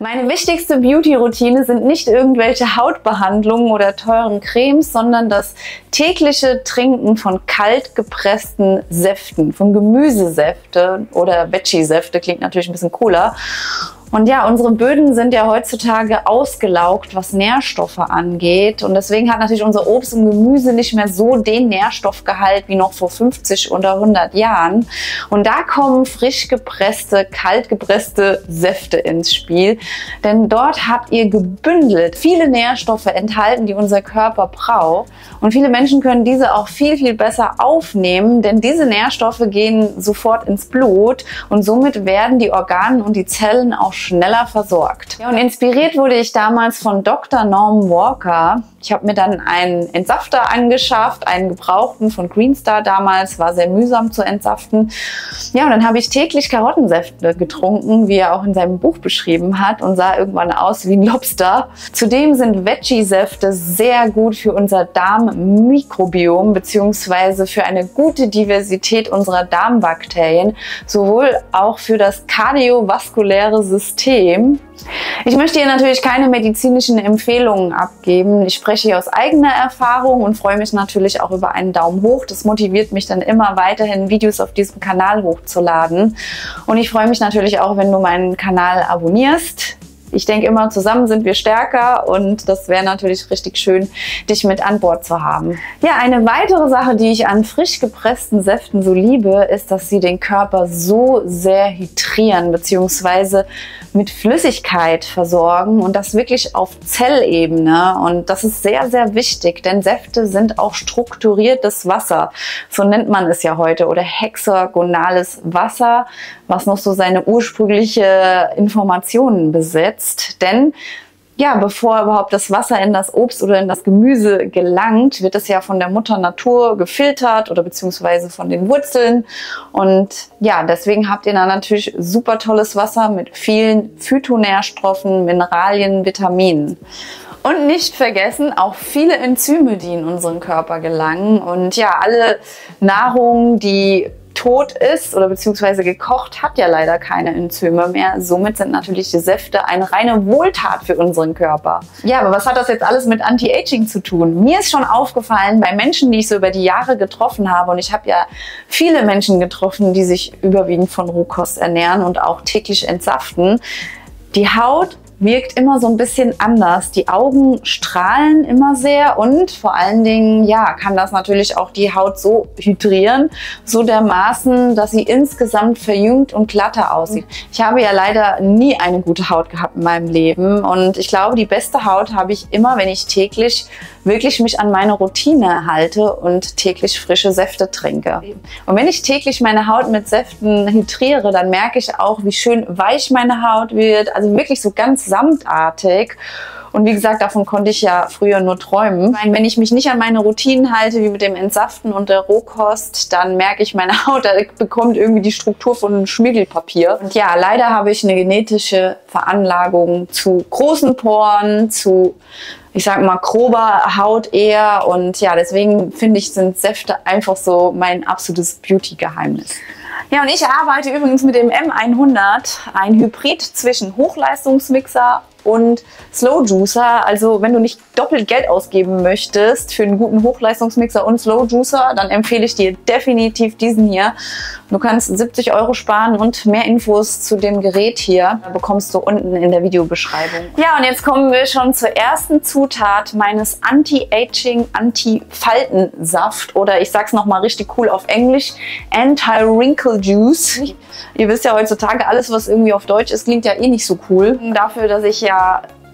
Meine wichtigste Beauty-Routine sind nicht irgendwelche Hautbehandlungen oder teuren Cremes, sondern das tägliche Trinken von kalt gepressten Säften, von Gemüsesäfte oder Veggie-Säfte, klingt natürlich ein bisschen cooler. Und ja, unsere Böden sind ja heutzutage ausgelaugt, was Nährstoffe angeht. Und deswegen hat natürlich unser Obst und Gemüse nicht mehr so den Nährstoffgehalt wie noch vor 50 oder 100 Jahren. Und da kommen frisch gepresste, kalt gepresste Säfte ins Spiel. Denn dort habt ihr gebündelt viele Nährstoffe enthalten, die unser Körper braucht. Und viele Menschen können diese auch viel, viel besser aufnehmen, denn diese Nährstoffe gehen sofort ins Blut und somit werden die Organe und die Zellen auch schneller versorgt. Ja, und inspiriert wurde ich damals von Dr. Norman Walker. Ich habe mir dann einen Entsafter angeschafft, einen gebrauchten von Greenstar damals, war sehr mühsam zu entsaften. Ja, und dann habe ich täglich Karottensäfte getrunken, wie er auch in seinem Buch beschrieben hat, und sah irgendwann aus wie ein Lobster. Zudem sind Veggie-Säfte sehr gut für unser Darmmikrobiom bzw. für eine gute Diversität unserer Darmbakterien, sowohl auch für das kardiovaskuläre System. Ich möchte hier natürlich keine medizinischen Empfehlungen abgeben. Ich spreche hier aus eigener Erfahrung und freue mich natürlich auch über einen Daumen hoch. Das motiviert mich dann immer weiterhin, Videos auf diesem Kanal hochzuladen. Und ich freue mich natürlich auch, wenn du meinen Kanal abonnierst. Ich denke immer, zusammen sind wir stärker und das wäre natürlich richtig schön, dich mit an Bord zu haben. Ja, eine weitere Sache, die ich an frisch gepressten Säften so liebe, ist, dass sie den Körper so sehr hydrieren bzw. mit Flüssigkeit versorgen und das wirklich auf Zellebene. Und das ist sehr, sehr wichtig, denn Säfte sind auch strukturiertes Wasser. So nennt man es ja heute, oder hexagonales Wasser, was noch so seine ursprüngliche Informationen besitzt. Denn ja, bevor überhaupt das Wasser in das Obst oder in das Gemüse gelangt, wird es ja von der Mutter Natur gefiltert oder beziehungsweise von den Wurzeln. Und ja, deswegen habt ihr dann natürlich super tolles Wasser mit vielen Phytonährstoffen, Mineralien, Vitaminen. Und nicht vergessen, auch viele Enzyme, die in unseren Körper gelangen. Und ja, alle Nahrung, die tot ist oder beziehungsweise gekocht, hat ja leider keine Enzyme mehr. Somit sind natürlich die Säfte eine reine Wohltat für unseren Körper. Ja, aber was hat das jetzt alles mit Anti-Aging zu tun? Mir ist schon aufgefallen, bei Menschen, die ich so über die Jahre getroffen habe, und ich habe ja viele Menschen getroffen, die sich überwiegend von Rohkost ernähren und auch täglich entsaften, die Haut wirkt immer so ein bisschen anders. Die Augen strahlen immer sehr und vor allen Dingen, ja, kann das natürlich auch die Haut so hydrieren, so dermaßen, dass sie insgesamt verjüngt und glatter aussieht. Ich habe ja leider nie eine gute Haut gehabt in meinem Leben und ich glaube, die beste Haut habe ich immer, wenn ich täglich wirklich mich an meine Routine halte und täglich frische Säfte trinke. Und wenn ich täglich meine Haut mit Säften hydriere, dann merke ich auch, wie schön weich meine Haut wird, also wirklich so ganz samtartig. Und wie gesagt, davon konnte ich ja früher nur träumen. Ich meine, wenn ich mich nicht an meine Routinen halte, wie mit dem Entsaften und der Rohkost, dann merke ich, meine Haut bekommt irgendwie die Struktur von Schmirgelpapier. Und ja, leider habe ich eine genetische Veranlagung zu großen Poren, zu, ich sag mal, grober Haut eher. Und ja, deswegen finde ich, sind Säfte einfach so mein absolutes Beauty-Geheimnis. Ja, und ich arbeite übrigens mit dem M100, ein Hybrid zwischen Hochleistungsmixer und Slow Juicer. Also wenn du nicht doppelt Geld ausgeben möchtest für einen guten Hochleistungsmixer und Slow Juicer, dann empfehle ich dir definitiv diesen hier. Du kannst 70 € sparen und mehr Infos zu dem Gerät hier bekommst du unten in der Videobeschreibung. Ja, und jetzt kommen wir schon zur ersten Zutat meines Anti-Aging, Anti-Faltensaft, oder ich sag's nochmal richtig cool auf Englisch, Anti-Wrinkle Juice. Ihr wisst ja heutzutage, alles was irgendwie auf Deutsch ist, klingt ja eh nicht so cool. Dafür, dass ich ja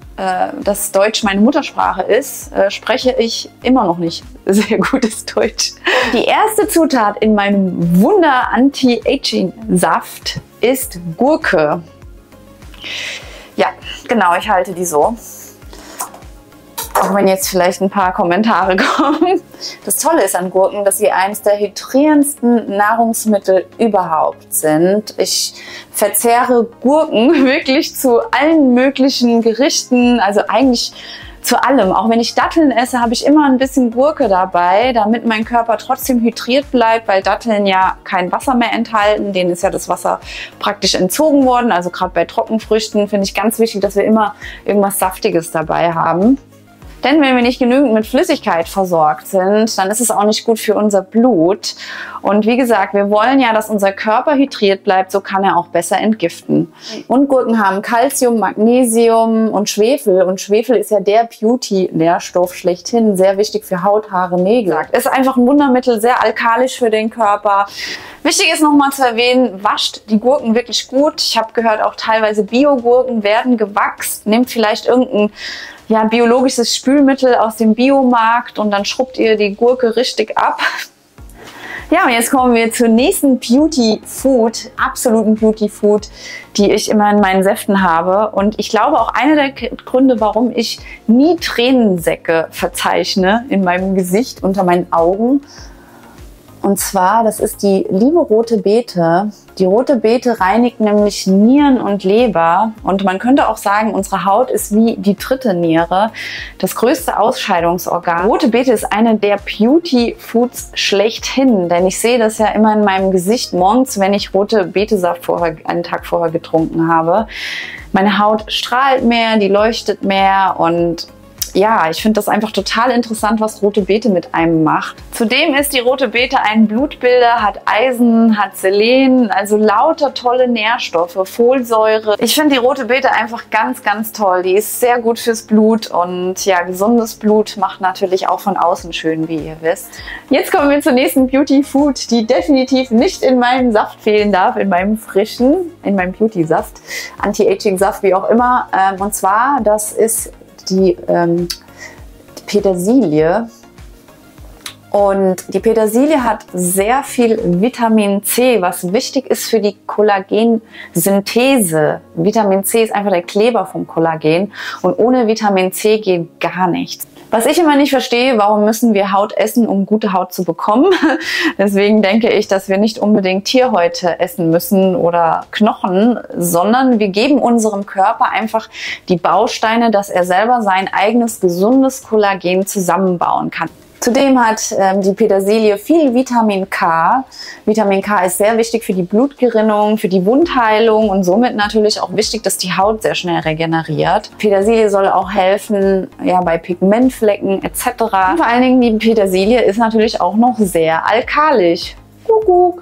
dass Deutsch meine Muttersprache ist, spreche ich immer noch nicht sehr gutes Deutsch. Die erste Zutat in meinem Wunder-Anti-Aging-Saft ist Gurke. Ja, genau, ich halte die so. Auch wenn jetzt vielleicht ein paar Kommentare kommen. Das Tolle ist an Gurken, dass sie eines der hydrierendsten Nahrungsmittel überhaupt sind. Ich verzehre Gurken wirklich zu allen möglichen Gerichten. Also eigentlich zu allem. Auch wenn ich Datteln esse, habe ich immer ein bisschen Gurke dabei, damit mein Körper trotzdem hydriert bleibt, weil Datteln ja kein Wasser mehr enthalten. Denen ist ja das Wasser praktisch entzogen worden. Also gerade bei Trockenfrüchten finde ich ganz wichtig, dass wir immer irgendwas Saftiges dabei haben. Denn wenn wir nicht genügend mit Flüssigkeit versorgt sind, dann ist es auch nicht gut für unser Blut. Und wie gesagt, wir wollen ja, dass unser Körper hydriert bleibt, so kann er auch besser entgiften. Und Gurken haben Calcium, Magnesium und Schwefel. Und Schwefel ist ja der Beauty-Nährstoff schlechthin, sehr wichtig für Haut, Haare, Nägel. Ist einfach ein Wundermittel, sehr alkalisch für den Körper. Wichtig ist nochmal zu erwähnen, wascht die Gurken wirklich gut. Ich habe gehört, auch teilweise Bio-Gurken werden gewachst. Nehmt vielleicht irgendein biologisches Spülmittel aus dem Biomarkt und dann schrubbt ihr die Gurke richtig ab. Ja, und jetzt kommen wir zur nächsten Beauty Food, absoluten Beauty Food, die ich immer in meinen Säften habe. Und ich glaube auch einer der Gründe, warum ich nie Tränensäcke verzeichne in meinem Gesicht, unter meinen Augen. Und zwar, das ist die liebe rote Beete. Die rote Beete reinigt nämlich Nieren und Leber. Und man könnte auch sagen, unsere Haut ist wie die dritte Niere, das größte Ausscheidungsorgan. Rote Beete ist eine der Beauty Foods schlechthin, denn ich sehe das ja immer in meinem Gesicht morgens, wenn ich rote Beetesaft einen Tag vorher getrunken habe. Meine Haut strahlt mehr, die leuchtet mehr und ja, ich finde das einfach total interessant, was rote Beete mit einem macht. Zudem ist die rote Beete ein Blutbilder, hat Eisen, hat Selen, also lauter tolle Nährstoffe, Folsäure. Ich finde die rote Beete einfach ganz, ganz toll. Die ist sehr gut fürs Blut und ja, gesundes Blut macht natürlich auch von außen schön, wie ihr wisst. Jetzt kommen wir zur nächsten Beauty Food, die definitiv nicht in meinem Saft fehlen darf, in meinem Beauty Saft, Anti-Aging Saft, wie auch immer. Und zwar, das ist die Petersilie. Und die Petersilie hat sehr viel Vitamin C, was wichtig ist für die Kollagensynthese. Vitamin C ist einfach der Kleber vom Kollagen und ohne Vitamin C geht gar nichts. Was ich immer nicht verstehe, warum müssen wir Haut essen, um gute Haut zu bekommen? Deswegen denke ich, dass wir nicht unbedingt Tierhäute essen müssen oder Knochen, sondern wir geben unserem Körper einfach die Bausteine, dass er selber sein eigenes gesundes Kollagen zusammenbauen kann. Zudem hat die Petersilie viel Vitamin K. Vitamin K ist sehr wichtig für die Blutgerinnung, für die Wundheilung und somit natürlich auch wichtig, dass die Haut sehr schnell regeneriert. Petersilie soll auch helfen bei Pigmentflecken etc. Und vor allen Dingen die Petersilie ist natürlich auch noch sehr alkalisch. Kuckuck.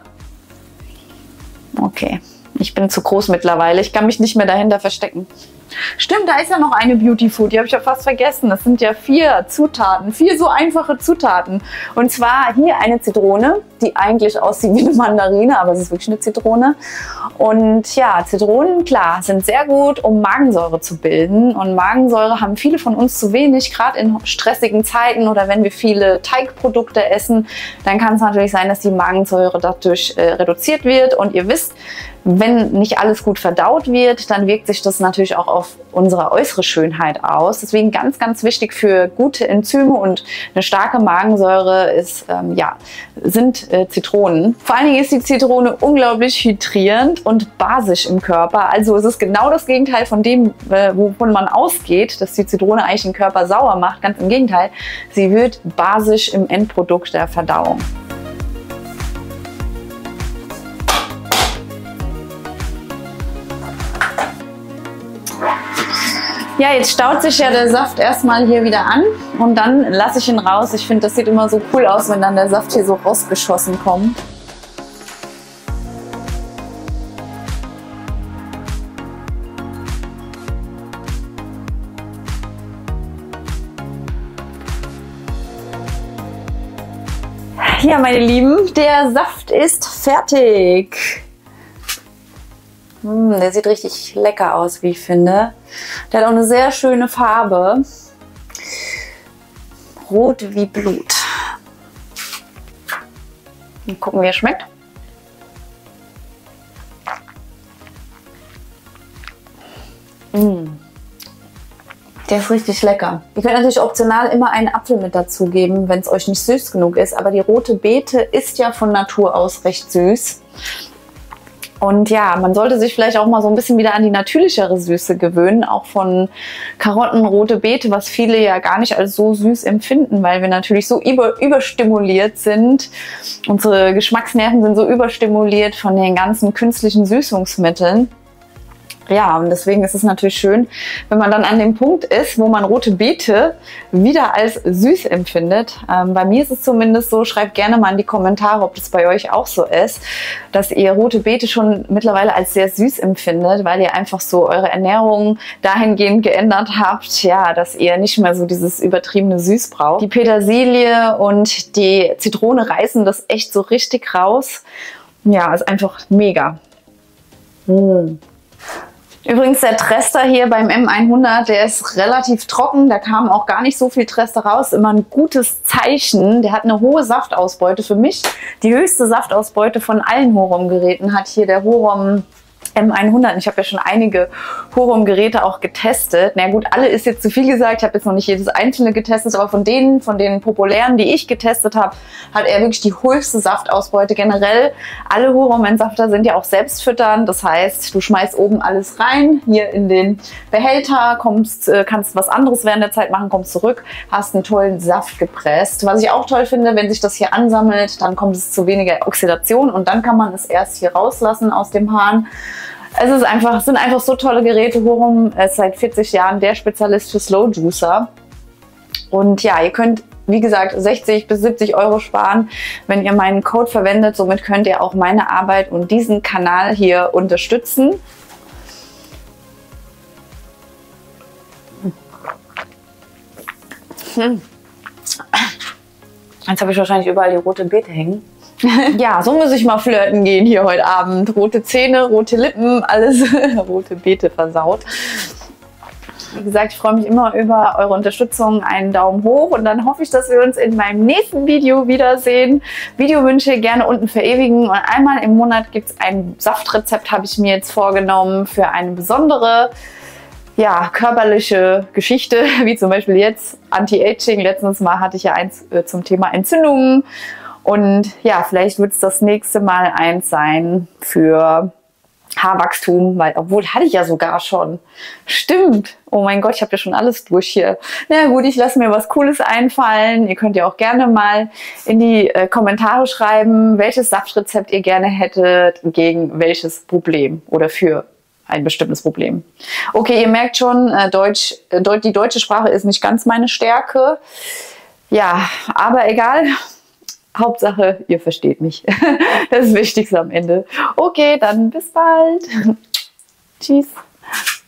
Okay, ich bin zu groß mittlerweile. Ich kann mich nicht mehr dahinter verstecken. Stimmt, da ist ja noch eine Beauty Food, die habe ich ja fast vergessen. Das sind ja 4 Zutaten, 4 so einfache Zutaten. Und zwar hier eine Zitrone, die eigentlich aussieht wie eine Mandarine, aber es ist wirklich eine Zitrone. Und ja, Zitronen, klar, sind sehr gut, um Magensäure zu bilden. Und Magensäure haben viele von uns zu wenig, gerade in stressigen Zeiten oder wenn wir viele Teigprodukte essen, dann kann es natürlich sein, dass die Magensäure dadurch reduziert wird. Und ihr wisst, wenn nicht alles gut verdaut wird, dann wirkt sich das natürlich auch auf unsere äußere Schönheit aus. Deswegen ganz, ganz wichtig für gute Enzyme und eine starke Magensäure sind Zitronen. Vor allen Dingen ist die Zitrone unglaublich hydrierend und basisch im Körper. Also es ist genau das Gegenteil von dem, wovon man ausgeht, dass die Zitrone eigentlich den Körper sauer macht. Ganz im Gegenteil, sie wird basisch im Endprodukt der Verdauung. Ja, jetzt staut sich ja der Saft erstmal hier wieder an und dann lasse ich ihn raus. Ich finde, das sieht immer so cool aus, wenn dann der Saft hier so rausgeschossen kommt. Ja, meine Lieben, der Saft ist fertig. Der sieht richtig lecker aus, wie ich finde. Der hat auch eine sehr schöne Farbe. Rot wie Blut. Mal gucken, wie er schmeckt. Der ist richtig lecker. Ihr könnt natürlich optional immer einen Apfel mit dazugeben, wenn es euch nicht süß genug ist. Aber die rote Beete ist ja von Natur aus recht süß. Und ja, man sollte sich vielleicht auch mal so ein bisschen wieder an die natürlichere Süße gewöhnen, auch von Karotten, rote Beete, was viele ja gar nicht als so süß empfinden, weil wir natürlich so überstimuliert sind. Unsere Geschmacksnerven sind so überstimuliert von den ganzen künstlichen Süßungsmitteln. Ja, und deswegen ist es natürlich schön, wenn man dann an dem Punkt ist, wo man rote Beete wieder als süß empfindet. Bei mir ist es zumindest so, schreibt gerne mal in die Kommentare, ob das bei euch auch so ist, dass ihr rote Beete schon mittlerweile als sehr süß empfindet, weil ihr einfach so eure Ernährung dahingehend geändert habt, ja, dass ihr nicht mehr so dieses übertriebene Süß braucht. Die Petersilie und die Zitrone reißen das echt so richtig raus. Ja, ist einfach mega. Übrigens der Trester hier beim M100, der ist relativ trocken, da kam auch gar nicht so viel Trester raus, immer ein gutes Zeichen. Der hat eine hohe Saftausbeute, für mich die höchste Saftausbeute von allen Horom-Geräten hat hier der Horom M100. Ich habe ja schon einige Horom-Geräte auch getestet. Na gut, alle ist jetzt zu viel gesagt. Ich habe jetzt noch nicht jedes einzelne getestet, aber von den populären, die ich getestet habe, hat er wirklich die höchste Saftausbeute. Generell, alle Horom-Entsafter sind ja auch selbstfütternd. Das heißt, du schmeißt oben alles rein, hier in den Behälter, kannst was anderes während der Zeit machen, kommst zurück, hast einen tollen Saft gepresst. Was ich auch toll finde, wenn sich das hier ansammelt, dann kommt es zu weniger Oxidation und dann kann man es erst hier rauslassen aus dem Hahn. Es sind einfach so tolle Geräte. Horom ist seit 40 Jahren der Spezialist für Slow Juicer. Und ja, ihr könnt, wie gesagt, 60 bis 70 Euro sparen, wenn ihr meinen Code verwendet. Somit könnt ihr auch meine Arbeit und diesen Kanal hier unterstützen. Jetzt habe ich wahrscheinlich überall die rote Beete hängen. Ja, so muss ich mal flirten gehen hier heute Abend. Rote Zähne, rote Lippen, alles rote Beete versaut. Wie gesagt, ich freue mich immer über eure Unterstützung, einen Daumen hoch und dann hoffe ich, dass wir uns in meinem nächsten Video wiedersehen. Videowünsche gerne unten verewigen und einmal im Monat gibt es ein Saftrezept, habe ich mir jetzt vorgenommen, für eine besondere körperliche Geschichte, wie zum Beispiel jetzt Anti-Aging. Letztens mal hatte ich ja eins zum Thema Entzündungen. Und ja, vielleicht wird es das nächste Mal eins sein für Haarwachstum, weil, obwohl hatte ich ja sogar schon. Stimmt. Oh mein Gott, ich habe ja schon alles durch hier. Na gut, ich lasse mir was Cooles einfallen. Ihr könnt ja auch gerne mal in die Kommentare schreiben, welches Saftrezept ihr gerne hättet, gegen welches Problem oder für ein bestimmtes Problem. Okay, ihr merkt schon, die deutsche Sprache ist nicht ganz meine Stärke. Ja, aber egal. Hauptsache, ihr versteht mich. Das ist das Wichtigste am Ende. Okay, dann bis bald. Tschüss.